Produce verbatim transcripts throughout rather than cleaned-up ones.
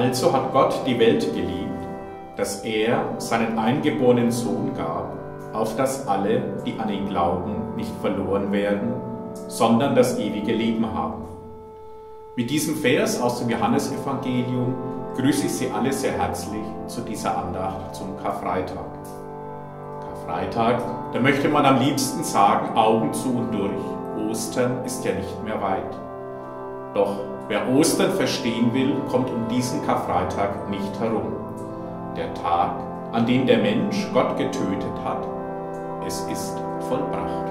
Also hat Gott die Welt geliebt, dass er seinen eingeborenen Sohn gab, auf dass alle, die an ihn glauben, nicht verloren werden, sondern das ewige Leben haben. Mit diesem Vers aus dem Johannesevangelium grüße ich Sie alle sehr herzlich zu dieser Andacht zum Karfreitag. Karfreitag, da möchte man am liebsten sagen, Augen zu und durch. Ostern ist ja nicht mehr weit. Doch wer Ostern verstehen will, kommt um diesen Karfreitag nicht herum. Der Tag, an dem der Mensch Gott getötet hat, es ist vollbracht.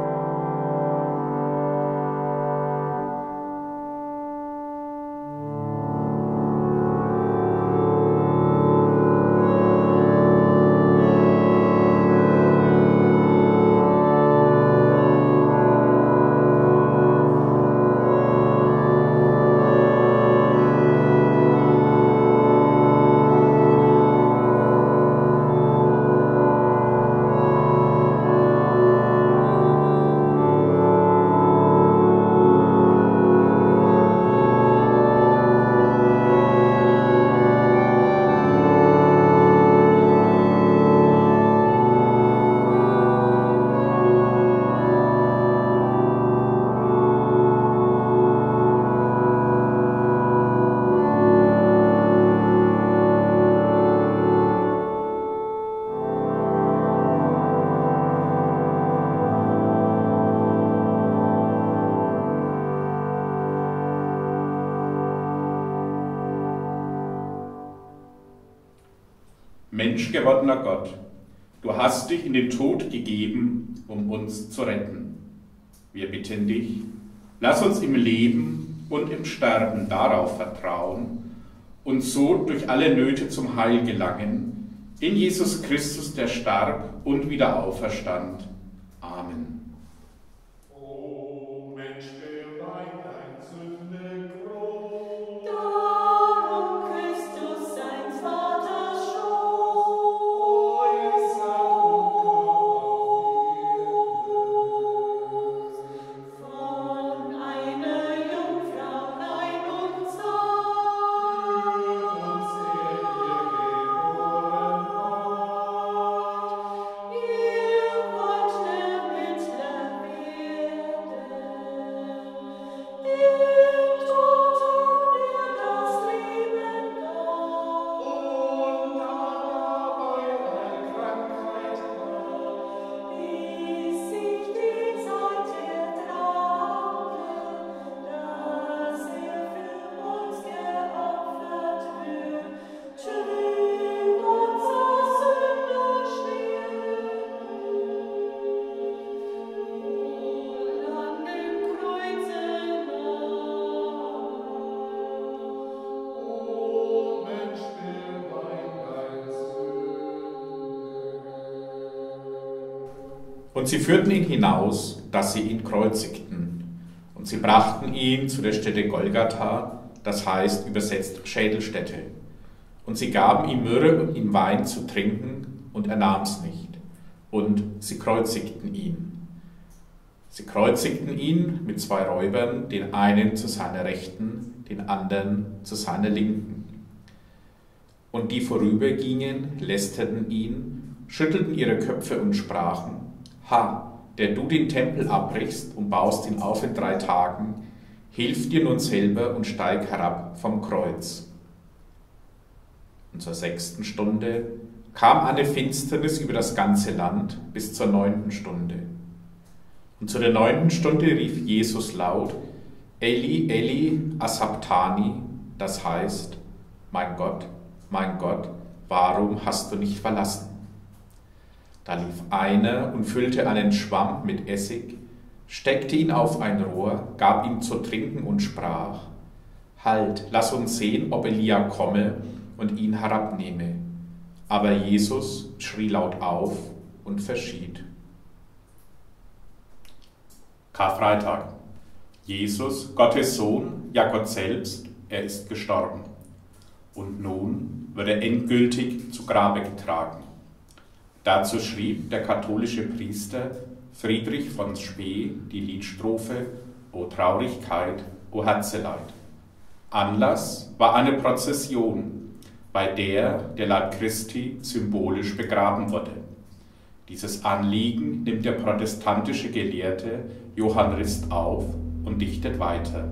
Menschgewordener Gott, du hast dich in den Tod gegeben, um uns zu retten. Wir bitten dich, lass uns im Leben und im Sterben darauf vertrauen und so durch alle Nöte zum Heil gelangen, in Jesus Christus, der starb und wieder auferstand. Amen. Und sie führten ihn hinaus, dass sie ihn kreuzigten. Und sie brachten ihn zu der Stätte Golgatha, das heißt übersetzt Schädelstätte. Und sie gaben ihm Myrrhe und ihm Wein zu trinken, und er nahm's nicht. Und sie kreuzigten ihn. Sie kreuzigten ihn mit zwei Räubern, den einen zu seiner Rechten, den anderen zu seiner Linken. Und die vorübergingen, lästerten ihn, schüttelten ihre Köpfe und sprachen: Ha, der du den Tempel abbrichst und baust ihn auf in drei Tagen, hilf dir nun selber und steig herab vom Kreuz. Und zur sechsten Stunde kam eine Finsternis über das ganze Land bis zur neunten Stunde. Und zu der neunten Stunde rief Jesus laut: Eli, Eli, asabtani, das heißt: Mein Gott, mein Gott, warum hast du mich verlassen? Da lief einer und füllte einen Schwamm mit Essig, steckte ihn auf ein Rohr, gab ihm zu trinken und sprach: Halt, lass uns sehen, ob Elia komme und ihn herabnehme. Aber Jesus schrie laut auf und verschied. Karfreitag. Jesus, Gottes Sohn, ja Gott selbst, er ist gestorben. Und nun wird er endgültig zu Grabe getragen. Dazu schrieb der katholische Priester Friedrich von Spee die Liedstrophe O Traurigkeit, o Herzeleid. Anlass war eine Prozession, bei der der Leib Christi symbolisch begraben wurde. Dieses Anliegen nimmt der protestantische Gelehrte Johann Rist auf und dichtet weiter.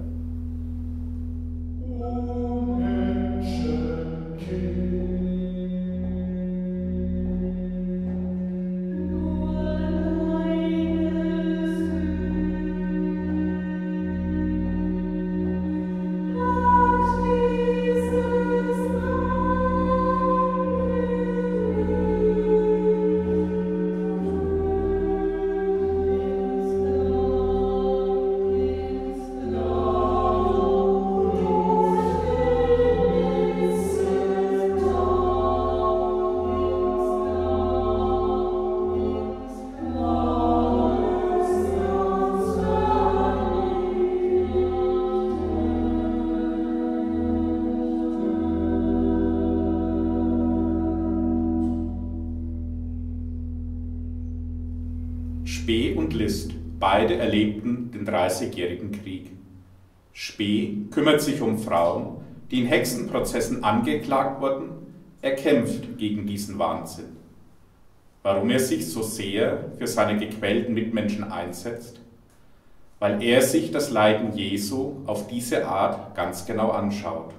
Spee und List, beide erlebten den Dreißigjährigen Krieg. Spee kümmert sich um Frauen, die in Hexenprozessen angeklagt wurden. Er kämpft gegen diesen Wahnsinn. Warum er sich so sehr für seine gequälten Mitmenschen einsetzt? Weil er sich das Leiden Jesu auf diese Art ganz genau anschaut.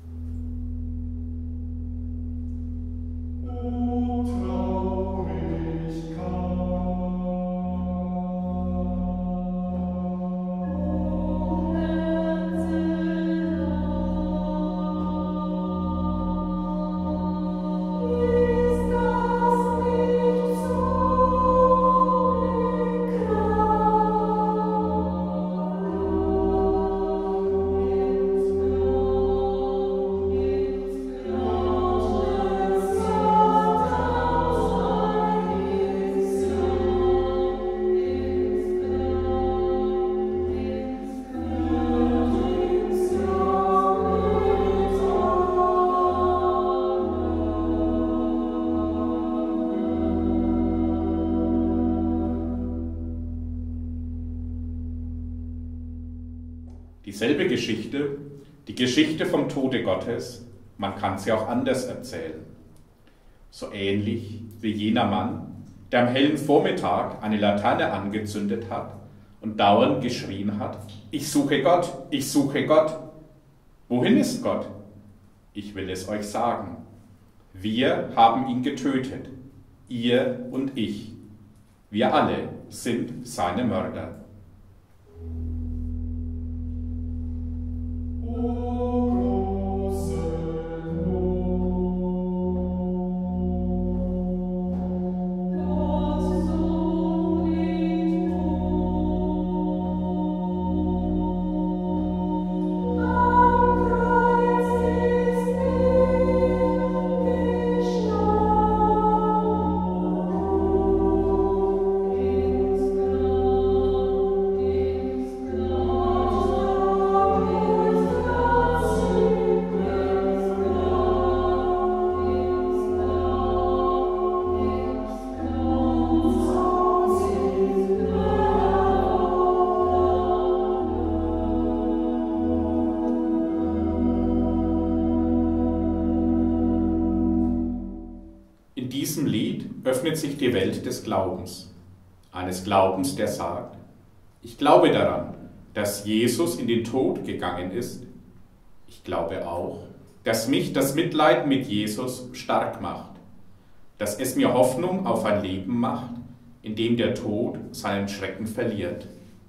Dieselbe Geschichte, die Geschichte vom Tode Gottes, man kann sie auch anders erzählen. So ähnlich wie jener Mann, der am hellen Vormittag eine Laterne angezündet hat und dauernd geschrien hat: Ich suche Gott, ich suche Gott. Wohin ist Gott? Ich will es euch sagen. Wir haben ihn getötet, ihr und ich. Wir alle sind seine Mörder. In diesem Lied öffnet sich die Welt des Glaubens, eines Glaubens, der sagt: Ich glaube daran, dass Jesus in den Tod gegangen ist. Ich glaube auch, dass mich das Mitleid mit Jesus stark macht, dass es mir Hoffnung auf ein Leben macht, in dem der Tod seinen Schrecken verliert.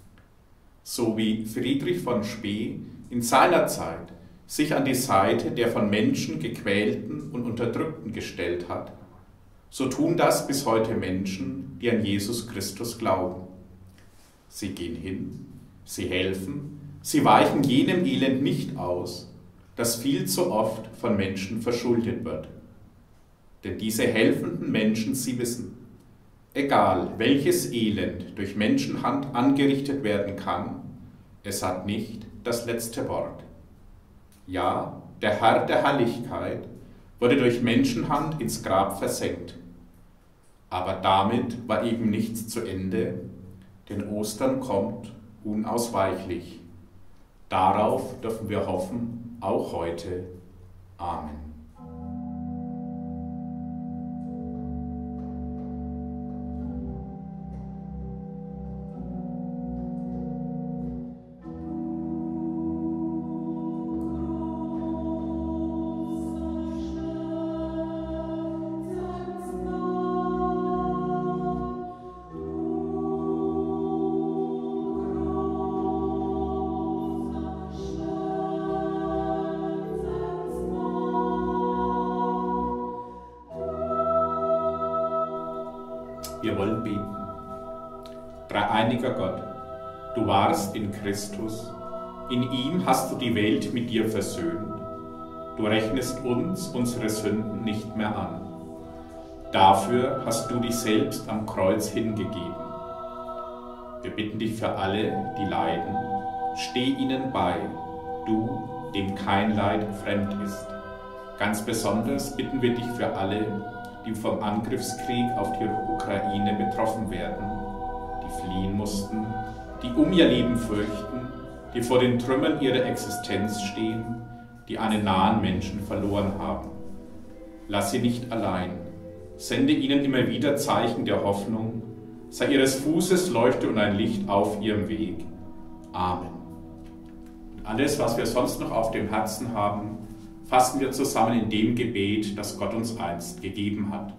So wie Friedrich von Spee in seiner Zeit sich an die Seite der von Menschen gequälten und Unterdrückten gestellt hat, so tun das bis heute Menschen, die an Jesus Christus glauben. Sie gehen hin, sie helfen, sie weichen jenem Elend nicht aus, das viel zu oft von Menschen verschuldet wird. Denn diese helfenden Menschen, sie wissen, egal welches Elend durch Menschenhand angerichtet werden kann, es hat nicht das letzte Wort. Ja, der Herr der Herrlichkeit wurde durch Menschenhand ins Grab versenkt. Aber damit war eben nichts zu Ende, denn Ostern kommt unausweichlich. Darauf dürfen wir hoffen, auch heute. Amen. Wir wollen beten. Dreieiniger Gott, du warst in Christus, in ihm hast du die Welt mit dir versöhnt. Du rechnest uns unsere Sünden nicht mehr an. Dafür hast du dich selbst am Kreuz hingegeben. Wir bitten dich für alle, die leiden, steh ihnen bei, du, dem kein Leid fremd ist. Ganz besonders bitten wir dich für alle, die vom Angriffskrieg auf die Ukraine betroffen werden, die fliehen mussten, die um ihr Leben fürchten, die vor den Trümmern ihrer Existenz stehen, die einen nahen Menschen verloren haben. Lass sie nicht allein, sende ihnen immer wieder Zeichen der Hoffnung, sei ihres Fußes Leuchte und ein Licht auf ihrem Weg. Amen. Und alles, was wir sonst noch auf dem Herzen haben, fassen wir zusammen in dem Gebet, das Gott uns einst gegeben hat.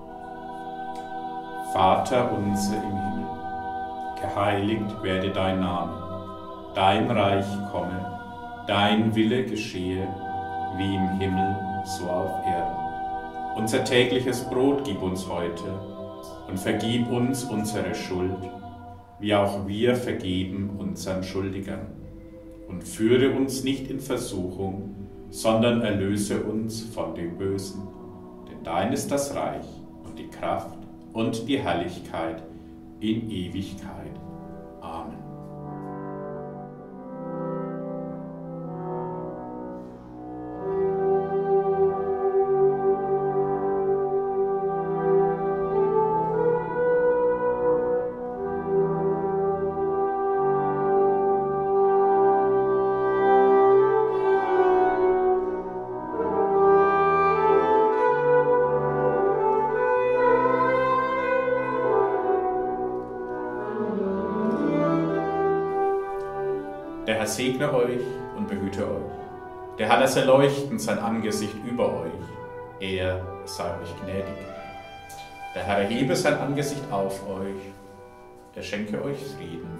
Vater unser im Himmel, geheiligt werde dein Name, dein Reich komme, dein Wille geschehe, wie im Himmel, so auf Erden. Unser tägliches Brot gib uns heute und vergib uns unsere Schuld, wie auch wir vergeben unseren Schuldigern. Und führe uns nicht in Versuchung, sondern erlöse uns von dem Bösen. Denn dein ist das Reich und die Kraft und die Herrlichkeit in Ewigkeit. Amen. Der Herr segne euch und behüte euch. Der Herr lasse leuchten sein Angesicht über euch. Er sei euch gnädig. Der Herr erhebe sein Angesicht auf euch. Er schenke euch Frieden.